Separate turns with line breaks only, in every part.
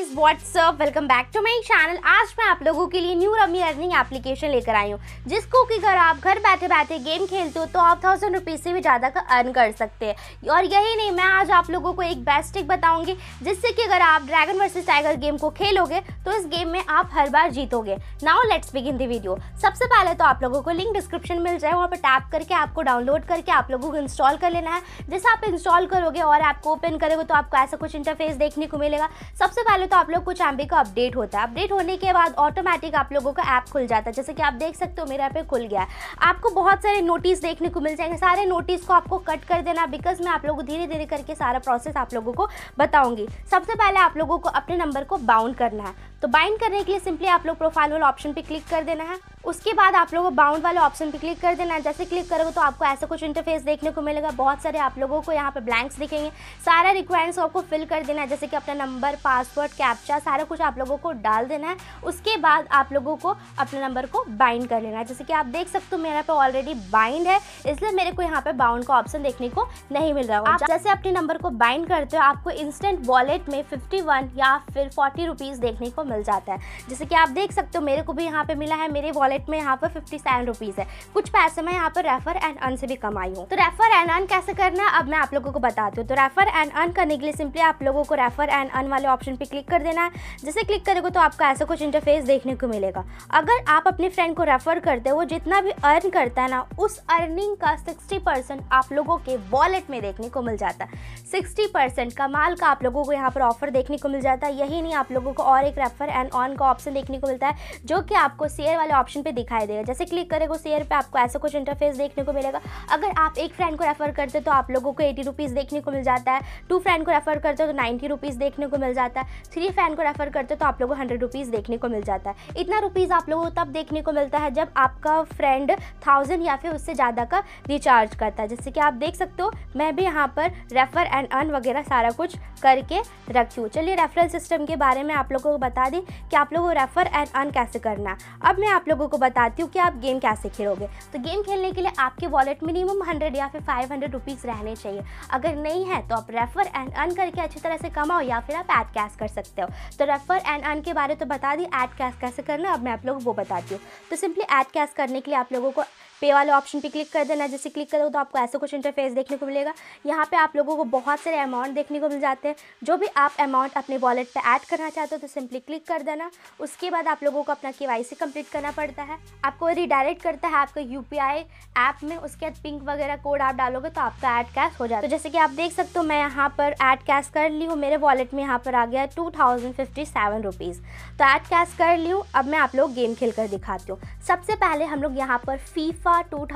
Guys what's up, welcome back to my channel. आज मैं आप लोगों के लिए न्यू रमी अर्निंग एप्लीकेशन लेकर आई हूँ, जिसको कि अगर आप घर बैठे बैठे गेम खेलते हो तो आप 1000 रुपीज़ से भी ज़्यादा का अर्न कर सकते हैं। और यही नहीं, मैं आज आप लोगों को एक बेस्ट ट्रिक बताऊंगी, जिससे कि अगर आप ड्रैगन वर्सेस टाइगर गेम को खेलोगे तो इस गेम में आप हर बार जीतोगे। Now let's begin the video. सबसे पहले तो आप लोगों को लिंक डिस्क्रिप्शन मिल जाए, वहाँ पर टैप करके आपको डाउनलोड करके आप लोगों को इंस्टॉल कर लेना है। जैसे आप इंस्टॉल करोगे और ऐप को ओपन करोगे तो आपको ऐसा कुछ इंटरफेस देखने को मिलेगा। सबसे पहले तो आप लोग कुछ एमबी का अपडेट होता है। अपडेट होने के बाद ऑटोमेटिक आप लोगों का ऐप खुल जाता है। जैसे कि आप देख सकते हो मेरा ऐप खुल गया है। आपको बहुत सारे नोटिस देखने को मिल जाएंगे। सारे नोटिस को आपको कट कर देना, बिकॉज मैं आप लोगों को धीरे धीरे करके सारा प्रोसेस आप लोगों को बताऊंगी। सबसे पहले आप लोगों को अपने नंबर को बाउंड करना है। तो बाइंड करने के लिए सिंपली आप लोग प्रोफाइल वाले ऑप्शन पे क्लिक कर देना है। उसके बाद आप लोगों को बाउंड वाले ऑप्शन पे क्लिक कर देना है। जैसे क्लिक करोगे तो आपको ऐसा कुछ इंटरफेस देखने को मिलेगा। बहुत सारे आप लोगों को यहाँ पे ब्लैंक्स दिखेंगे। सारा रिक्वायरमेंट्स आपको फिल कर देना है, जैसे कि अपना नंबर, पासवर्ड, कैप्चा, सारा कुछ आप लोगों को डाल देना है। उसके बाद आप लोगों को अपने नंबर को बाइंड कर लेना है। जैसे कि आप देख सकते हो मेरे पे ऑलरेडी बाइंड है, इसलिए मेरे को यहाँ पे बाउंड का ऑप्शन देखने को नहीं मिल रहा है। आप जैसे अपने नंबर को बाइंड करते हो आपको इंस्टेंट वॉलेट में 51 या फिर 40 रुपीज़ देखने को मिल जाता है। जैसे कि आप देख सकते हो मेरे को भी यहाँ पे मिला है। मेरे वॉलेट में यहाँ पर 57 रुपीज़ है। कुछ पैसे मैं यहाँ पर रेफर एंड अर्न से भी कमाई हूँ। तो रेफर एंड अर्न कैसे करना है अब मैं आप लोगों को बताती हूँ। तो रेफर एंड अर्न करने के लिए सिंपली आप लोगों को रेफर एंड अर्न वाले ऑप्शन पे क्लिक कर देना है। जैसे क्लिक करोगे तो आपको ऐसा कुछ इंटरफेस देखने को मिलेगा। अगर आप अपने फ्रेंड को रेफर करते हो, वो जितना भी अर्न करता है ना, उस अर्निंग का 60% आप लोगों के वॉलेट में देखने को मिल जाता है। 60% कमाल का आप लोगों को यहाँ पर ऑफर देखने को मिल जाता है। यही नहीं, आप लोगों को और एक रेफर एंड अर्न का ऑप्शन देखने को मिलता है, जो कि आपको शेयर वाले ऑप्शन पे दिखाई देगा। जैसे क्लिक करेगा शेयर पे आपको ऐसा कुछ इंटरफेस देखने को मिलेगा। अगर आप एक फ्रेंड को रेफर करते हो तो आप लोगों को 80 रुपीज़ देखने को मिल जाता है। 2 फ्रेंड को रेफर करते हो तो 90 रुपीज़ देखने को मिल जाता है। 3 फ्रेंड को रेफर करते हो तो आप लोगों को 100 रुपीज़ देखने को मिल जाता है। इतना रुपीज़ आप लोगों को तब देखने को मिलता है जब आपका फ्रेंड 1000 या फिर उससे ज़्यादा का रिचार्ज करता है। जैसे कि आप देख सकते हो मैं भी यहाँ पर रेफर एंड अर्न वगैरह सारा कुछ करके रखी हूँ। चलिए रेफरल सिस्टम के बारे में आप लोगों को बता दें कि आप लोगों को रेफर एंड अर्न कैसे करना है। अब मैं आप लोगों को बताती हूँ कि आप गेम कैसे खेलोगे। तो गेम खेलने के लिए आपके वॉलेट मिनिमम 100 या फिर 500 रुपीज़ रहने चाहिए। अगर नहीं है तो आप रेफर एंड अर्न करके अच्छी तरह से कमाओ, या फिर आप ऐड कैश कर सकते हो। तो रेफर एंड अर्न के बारे तो बता दी, ऐड कैश कैसे करना अब मैं आप लोगों को वो बताती हूँ। तो सिंपली ऐड कैश करने के लिए आप लोगों को पे वाले ऑप्शन पे क्लिक कर देना है। जैसे क्लिक करो तो आपको ऐसा कुछ इंटरफेस देखने को मिलेगा। यहाँ पे आप लोगों को बहुत सारे अमाउंट देखने को मिल जाते हैं। जो भी आप अमाउंट अपने वॉलेट पे ऐड करना चाहते हो तो सिंपली क्लिक कर देना। उसके बाद आप लोगों को अपना KYC कंप्लीट करना पड़ता है। आपको रिडायरेक्ट करता है आपका UPI ऐप में। उसके बाद पिंक वगैरह कोड आप डालोगे तो आपका ऐड कैश हो जाता है। तो जैसे कि आप देख सकते हो मैं यहाँ पर ऐड कैश कर ली हूँ। मेरे वॉलेट में यहाँ पर आ गया 2057 रुपीज़। तो ऐड कैश कर ली हूँ। अब मैं आप लोग गेम खेल कर दिखाती हूँ। सबसे पहले हम लोग यहाँ पर FIFA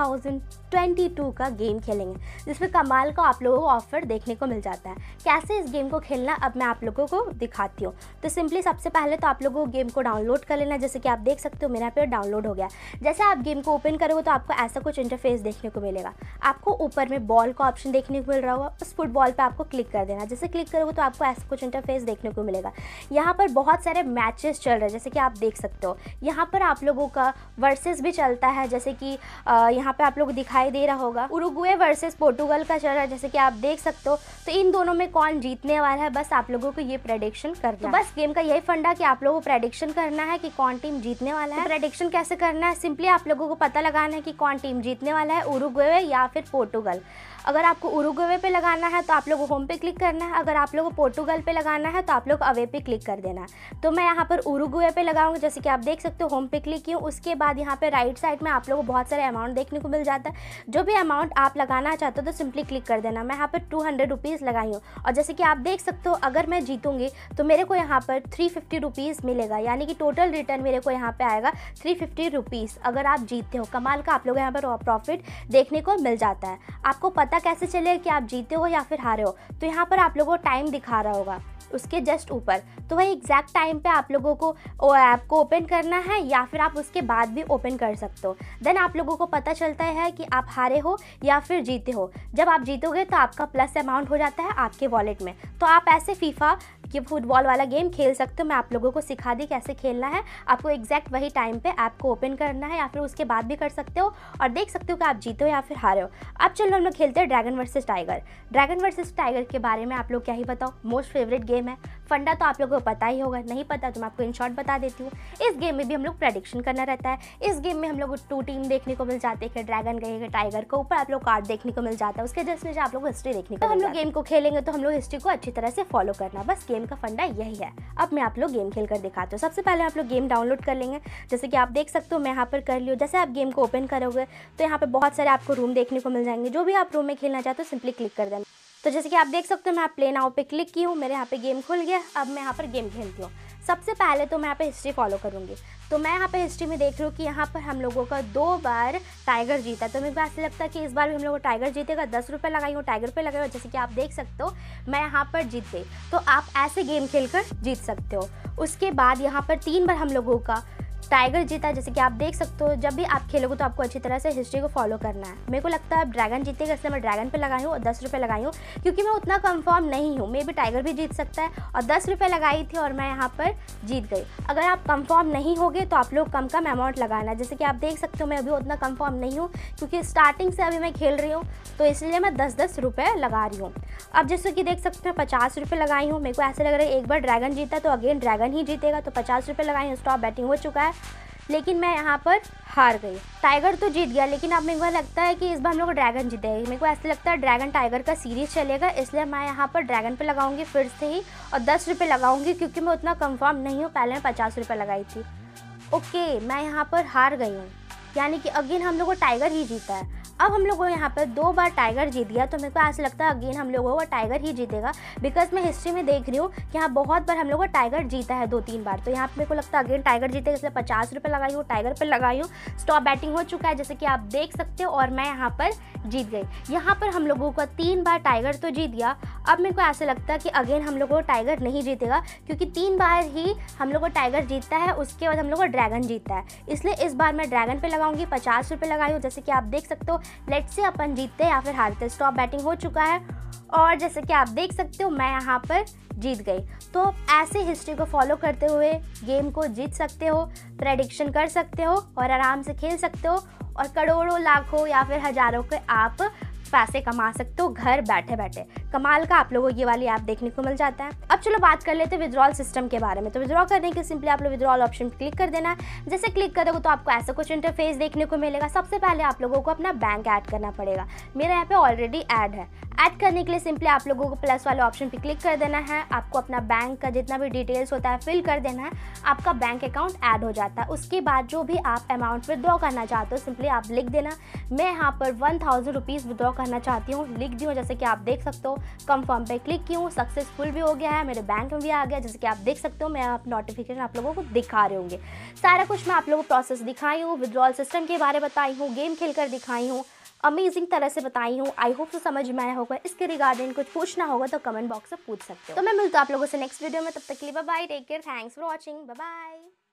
2022 का गेम खेलेंगे, जिसमें कमाल का आप लोगों को ऑफर देखने को मिल जाता है। कैसे इस गेम को खेलना अब मैं आप लोगों को दिखाती हूँ। तो सिंपली सबसे पहले तो आप लोगों को गेम को डाउनलोड कर लेना। जैसे कि आप देख सकते हो मेरा यहाँ पे डाउनलोड हो गया। जैसे आप गेम को ओपन करोगे तो आपको ऐसा कुछ इंटरफेस देखने को मिलेगा। आपको ऊपर में बॉल का ऑप्शन देखने को मिल रहा होगा, उस फुटबॉल पे आपको क्लिक कर देना। जैसे क्लिक करोगे तो आपको ऐसा कुछ इंटरफेस देखने को मिलेगा। यहाँ पर बहुत सारे मैचेस चल रहे हैं, जैसे कि आप देख सकते हो। यहाँ पर आप लोगों का वर्सेस भी चलता है, जैसे कि यहाँ पे आप लोग दिखाई दे रहा होगा उरुग्वे वर्सेस पोर्टुगल का चल रहा है, जैसे कि आप देख सकते हो। तो इन दोनों में कौन जीतने वाला है बस आप लोगों को ये प्रेडिक्शन करना है। तो बस गेम का यही फंडा कि आप लोगों को प्रेडिक्शन करना है कि कौन टीम जीतने वाला है। प्रेडिक्शन कैसे करना है, सिंपली आप लोगों को पता लगाना है कि कौन टीम जीतने वाला है, उरुग्वे या फिर पोर्टुगल। अगर आपको उरुग्वे पे लगाना है तो आप लोग होम पे क्लिक करना है। अगर आप लोग को पोर्टुगल पे लगाना है तो आप लोग अवे पे क्लिक कर देना है। तो मैं यहाँ पर उरुग्वे पे लगाऊंगा। जैसे कि आप देख सकते हो होम पे क्लिक किया। उसके बाद यहाँ पे राइट साइड में आप लोगों को बहुत सारे अमाउंट देखने को मिल जाता है। जो भी अमाउंट आप लगाना चाहते हो तो सिंपली क्लिक कर देना। मैं यहाँ पर 200 रुपीज़ लगाई हूँ। और जैसे कि आप देख सकते हो अगर मैं जीतूंगी तो मेरे को यहाँ पर 350 रुपीज़ मिलेगा, यानी कि टोटल रिटर्न मेरे को यहाँ पे आएगा 350 रुपीज़। अगर आप जीतते हो, कमाल का आप लोग यहाँ पर प्रॉफिट देखने को मिल जाता है। आपको पता कैसे चलेगा कि आप जीते हो या फिर हारे हो, तो यहाँ पर आप लोगों को टाइम दिखा रहा होगा उसके जस्ट ऊपर। तो वही एग्जैक्ट टाइम पे आप लोगों को वो ऐप को ओपन करना है, या फिर आप उसके बाद भी ओपन कर सकते हो। देन आप लोगों को पता चलता है कि आप हारे हो या फिर जीते हो। जब आप जीतोगे तो आपका प्लस अमाउंट हो जाता है आपके वॉलेट में। तो आप ऐसे FIFA कि फुटबॉल वाला गेम खेल सकते हो। मैं आप लोगों को सिखा दी कैसे खेलना है। आपको एग्जैक्ट वही टाइम पे ऐप को ओपन करना है, या फिर उसके बाद भी कर सकते हो और देख सकते हो कि आप जीते हो या फिर हारे हो। अब चलो हम लोग खेलते हैं dragon versus tiger. Dragon versus tiger के बारे में आप लोग क्या ही बताओ, मोस्ट फेवरेट गेम है। फंडा तो आप लोगों को पता ही होगा, नहीं पता तो मैं आपको इन शॉर्ट बता देती हूँ। इस गेम में भी हम लोग प्रेडिक्शन करना रहता है। इस गेम में हम लोग को 2 टीम देखने को मिल जाती है कि ड्रैगन गई है टाइगर को, ऊपर आप लोग कार्ड देखने को मिल जाता है, उसके जस्ट नीचे आप लोग हिस्ट्री देखने को। तो हम लोग गेम को खेलेंगे तो हम लोग हिस्ट्री को अच्छी तरह से फॉलो करना, बस गेम का फंडा यही है। अब मैं आप लोग गेम खेल कर दिखाती हूँ। सबसे पहले आप लोग गेम डाउनलोड कर लेंगे, जैसे कि आप देख सकते हो मैं यहाँ पर कर ली हूँ। जैसे आप गेम को ओपन करोगे तो यहाँ पे बहुत सारे आपको रूम देखने को मिल जाएंगे। जो भी आप रूम में खेलना चाहते हो सिंपली क्लिक कर देना। तो जैसे कि आप देख सकते हो मैं प्ले नाउ पे क्लिक की हूँ, मेरे यहाँ पे गेम खुल गया। अब मैं यहाँ पर गेम खेलती हूँ। सबसे पहले तो मैं यहाँ पे हिस्ट्री फॉलो करूँगी। तो मैं यहाँ पे हिस्ट्री में देख रही हूँ कि यहाँ पर हम लोगों का 2 बार टाइगर जीता। तो मेरे को ऐसा लगता है कि इस बार भी हम लोग को टाइगर जीतेगा। 10 रुपये लगाई हूँ, टाइगर पे लगाई हूँ। जैसे कि आप देख सकते हो मैं यहाँ पर जीत गई। तो आप ऐसे गेम खेलकर जीत सकते हो। उसके बाद यहाँ पर 3 बार हम लोगों का टाइगर जीता। जैसे कि आप देख सकते हो जब भी आप खेलोगे तो आपको अच्छी तरह से हिस्ट्री को फॉलो करना है। मेरे को लगता है अब ड्रैगन जीतेगा, इसलिए मैं ड्रैगन पे लगाई हूँ और 10 रुपये लगाई हूँ, क्योंकि मैं उतना कंफर्म नहीं हूँ। मे भी टाइगर भी जीत सकता है, और 10 रुपये लगाई थी और मैं यहाँ पर जीत गई। अगर आप कंफर्म नहीं होगे तो आप लोग कम अमाउंट लगाना। जैसे कि आप देख सकते हो मैं अभी उतना कंफर्म नहीं हूँ, क्योंकि स्टार्टिंग से अभी मैं खेल रही हूँ, तो इसलिए मैं 10-10 रुपये लगा रही हूँ। अब जैसे कि देख सकते हो 50 रुपये लगाई हूँ। मेरे को ऐसे लग रहा है एक बार ड्रैगन जीता तो अगेन ड्रैगन ही जीतेगा, तो 50 रुपये लगाई हूँ। स्टॉप बैटिंग हो चुका है, लेकिन मैं यहाँ पर हार गई। टाइगर तो जीत गया, लेकिन अब मेरे को लगता है कि इस बार हम लोग ड्रैगन जीतेगा। मेरे को ऐसा लगता है ड्रैगन टाइगर का सीरीज़ चलेगा, इसलिए मैं यहाँ पर ड्रैगन पे लगाऊंगी फिर से ही, और 10 रुपये लगाऊंगी, क्योंकि मैं उतना कंफर्म नहीं हूँ। पहले मैं 50 रुपये लगाई थी। ओके, मैं यहाँ पर हार गई हूँ, यानी कि अगेन हम लोग को टाइगर ही जीता है। अब हम लोगों को यहाँ पर 2 बार टाइगर जीत गया, तो मेरे को ऐसा लगता है अगेन हम लोगों को टाइगर ही जीतेगा, बिकॉज मैं हिस्ट्री में देख रही हूँ कि यहाँ बहुत बार हम लोगों को टाइगर जीता है, 2-3 बार। तो यहाँ पर मेरे को लगता है अगेन टाइगर जीतेगा, इसलिए 50 रुपये लगाई हूँ, टाइगर पर लगाई हूँ। स्टॉप बैटिंग हो चुका है, जैसे कि आप देख सकते हो, और मैं यहाँ पर जीत गई। यहाँ पर हम लोगों का 3 बार टाइगर तो जीत गया। अब मेरे को ऐसा लगता है कि अगेन हम लोगों को टाइगर नहीं जीतेगा, क्योंकि 3 बार ही हम लोग को टाइगर जीतता है, उसके बाद हम लोग को ड्रैगन जीतता है। इसलिए इस बार मैं ड्रैगन पे लगाऊंगी, 50 रुपये लगाई हूँ। जैसे कि आप देख सकते हो, लेट्स से अपन जीतते या फिर हारते। स्टॉप बैटिंग हो चुका है, और जैसे कि आप देख सकते हो मैं यहाँ पर जीत गई। तो ऐसे हिस्ट्री को फॉलो करते हुए गेम को जीत सकते हो, प्रेडिक्शन कर सकते हो, और आराम से खेल सकते हो, और करोड़ों, लाखों या फिर हज़ारों के आप पैसे कमा सकते हो घर बैठे बैठे। कमाल का आप लोगों को ये वाली ऐप देखने को मिल जाता है। अब चलो बात कर लेते हैं विड्रॉल सिस्टम के बारे में। तो विड्रॉ करने के सिंपली आप लोग विड्रॉल ऑप्शन पर क्लिक कर देना है। जैसे क्लिक करोगे तो आपको ऐसा कुछ इंटरफेस देखने को मिलेगा। सबसे पहले आप लोगों को अपना बैंक ऐड करना पड़ेगा। मेरा यहाँ पे ऑलरेडी ऐड है। ऐड करने के लिए सिंपली आप लोगों को प्लस वाले ऑप्शन पे क्लिक कर देना है। आपको अपना बैंक का जितना भी डिटेल्स होता है फिल कर देना है, आपका बैंक अकाउंट ऐड हो जाता है। उसके बाद जो भी आप अमाउंट विड्रॉ करना चाहते हो सिंपली आप लिख देना। मैं यहाँ पर 1000 रुपीज़ विड्रॉ करना चाहती हूँ, लिख दी हूँ। जैसे कि आप देख सकते हो कंफर्म पे क्लिक की हूँ, सक्सेसफुल भी हो गया है, मेरे बैंक में भी आ गया। जैसे कि आप देख सकते हो मैं आप नोटिफिकेशन आप लोगों को दिखा रहे होंगे। सारा कुछ मैं आप लोगों को प्रोसेस दिखाई हूँ, विड्रॉल सिस्टम के बारे में बताई हूँ, गेम खेल कर दिखाई हूँ, अमेजिंग तरह से बताई हूँ। आई होप तो समझ में आया होगा। इसके रिगार्डिंग कुछ पूछना होगा तो कमेंट बॉक्स में पूछ सकते हो। तो मैं मिलता हूँ आप लोगों से नेक्स्ट वीडियो में, तब तक के लिए bye bye, take care, thanks for watching, bye bye.